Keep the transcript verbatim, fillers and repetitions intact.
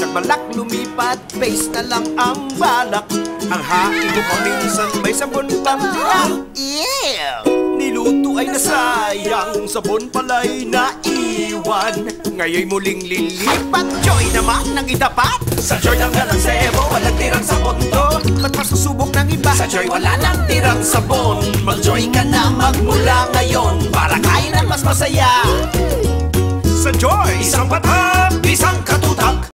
at balak lumipat, base na lang ang balak. Ang hain mo paminsan may sabon pang yeah! Niluto ay nasayang, sabon pala'y naiwan. Ngayon muling lilipat, Joy naman ang itapat. Sa Joy ng Galansebo, walang tirang sabon to. Ba't masusubok ng iba? Sa Joy wala nang tirang sabon. Mag-Joy ka na magmula ngayon para kain ang mas masaya. Sa Joy, isang patab, isang kat